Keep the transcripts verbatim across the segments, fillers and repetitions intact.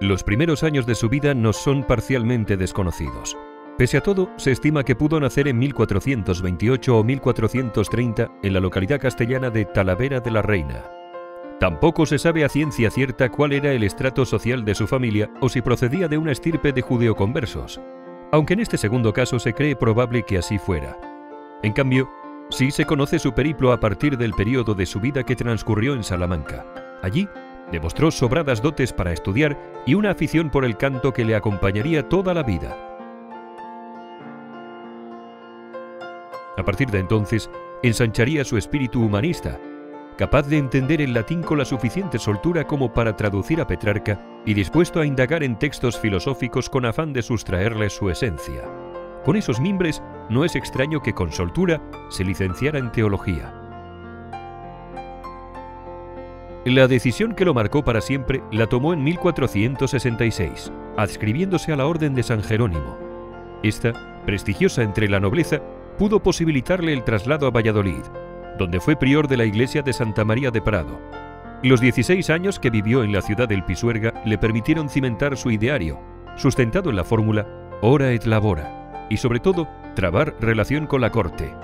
Los primeros años de su vida nos son parcialmente desconocidos. Pese a todo, se estima que pudo nacer en mil cuatrocientos veintiocho o mil cuatrocientos treinta en la localidad castellana de Talavera de la Reina. Tampoco se sabe a ciencia cierta cuál era el estrato social de su familia o si procedía de una estirpe de judeoconversos, aunque en este segundo caso se cree probable que así fuera. En cambio, sí se conoce su periplo a partir del periodo de su vida que transcurrió en Salamanca. Allí, demostró sobradas dotes para estudiar y una afición por el canto que le acompañaría toda la vida. A partir de entonces, ensancharía su espíritu humanista, capaz de entender el latín con la suficiente soltura como para traducir a Petrarca y dispuesto a indagar en textos filosóficos con afán de sustraerles su esencia. Con esos mimbres, no es extraño que con soltura se licenciara en teología. La decisión que lo marcó para siempre la tomó en mil cuatrocientos sesenta y seis, adscribiéndose a la Orden de San Jerónimo. Esta, prestigiosa entre la nobleza, pudo posibilitarle el traslado a Valladolid, donde fue prior de la iglesia de Santa María de Prado. Los dieciséis años que vivió en la ciudad del Pisuerga le permitieron cimentar su ideario, sustentado en la fórmula ora et labora, y sobre todo, trabar relación con la corte.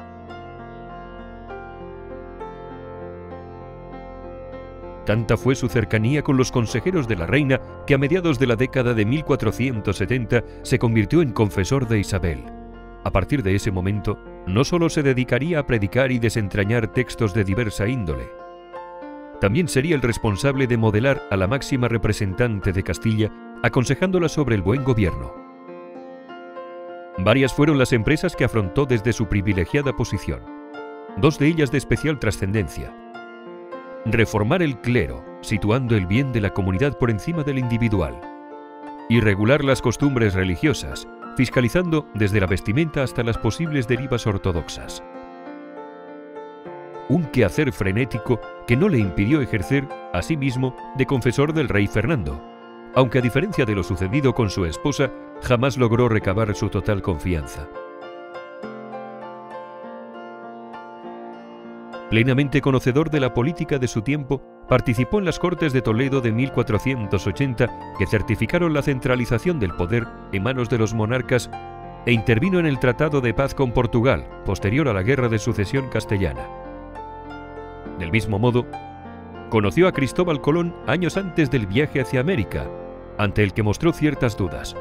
Tanta fue su cercanía con los consejeros de la reina que a mediados de la década de mil cuatrocientos setenta se convirtió en confesor de Isabel. A partir de ese momento, no solo se dedicaría a predicar y desentrañar textos de diversa índole, también sería el responsable de modelar a la máxima representante de Castilla, aconsejándola sobre el buen gobierno. Varias fueron las empresas que afrontó desde su privilegiada posición, dos de ellas de especial trascendencia. Reformar el clero, situando el bien de la comunidad por encima del individual, y regular las costumbres religiosas, fiscalizando desde la vestimenta hasta las posibles derivas ortodoxas. Un quehacer frenético que no le impidió ejercer, asimismo, de confesor del rey Fernando, aunque a diferencia de lo sucedido con su esposa, jamás logró recabar su total confianza. Plenamente conocedor de la política de su tiempo, participó en las Cortes de Toledo de mil cuatrocientos ochenta que certificaron la centralización del poder en manos de los monarcas e intervino en el Tratado de Paz con Portugal, posterior a la Guerra de Sucesión Castellana. Del mismo modo, conoció a Cristóbal Colón años antes del viaje hacia América, ante el que mostró ciertas dudas.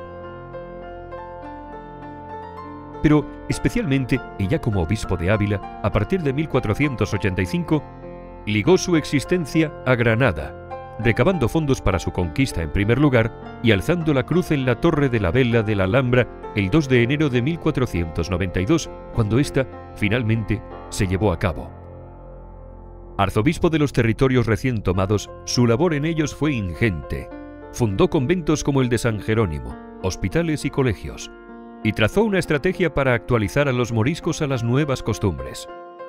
Pero, especialmente, y ya como obispo de Ávila, a partir de mil cuatrocientos ochenta y cinco, ligó su existencia a Granada, recabando fondos para su conquista en primer lugar y alzando la cruz en la Torre de la Vela de la Alhambra el dos de enero de mil cuatrocientos noventa y dos, cuando ésta, finalmente, se llevó a cabo. Arzobispo de los territorios recién tomados, su labor en ellos fue ingente. Fundó conventos como el de San Jerónimo, hospitales y colegios, y trazó una estrategia para actualizar a los moriscos a las nuevas costumbres.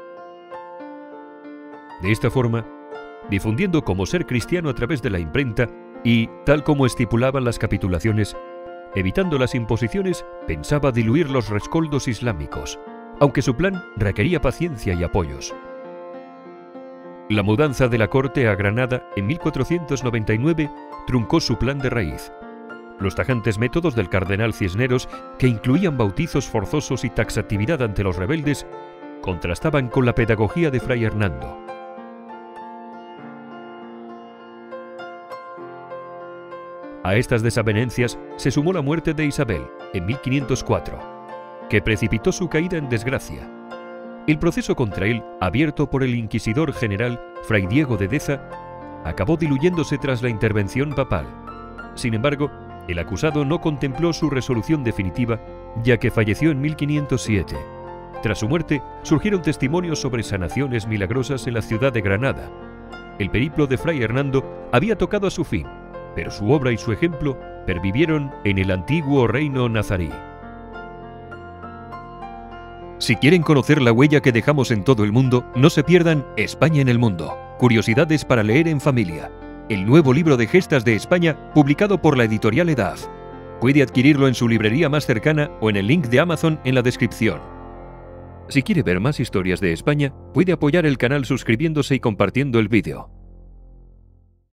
De esta forma, difundiendo cómo ser cristiano a través de la imprenta y, tal como estipulaban las capitulaciones, evitando las imposiciones, pensaba diluir los rescoldos islámicos, aunque su plan requería paciencia y apoyos. La mudanza de la corte a Granada en mil cuatrocientos noventa y nueve truncó su plan de raíz. Los tajantes métodos del cardenal Cisneros, que incluían bautizos forzosos y taxatividad ante los rebeldes, contrastaban con la pedagogía de Fray Hernando. A estas desavenencias se sumó la muerte de Isabel en mil quinientos cuatro, que precipitó su caída en desgracia. El proceso contra él, abierto por el inquisidor general Fray Diego de Deza, acabó diluyéndose tras la intervención papal. Sin embargo, el acusado no contempló su resolución definitiva, ya que falleció en mil quinientos siete. Tras su muerte, surgieron testimonios sobre sanaciones milagrosas en la ciudad de Granada. El periplo de Fray Hernando había tocado a su fin, pero su obra y su ejemplo pervivieron en el antiguo reino nazarí. Si quieren conocer la huella que dejamos en todo el mundo, no se pierdan España en el mundo. Curiosidades para leer en familia. El nuevo libro de gestas de España, publicado por la editorial Edad. Puede adquirirlo en su librería más cercana o en el link de Amazon en la descripción. Si quiere ver más historias de España, puede apoyar el canal suscribiéndose y compartiendo el vídeo.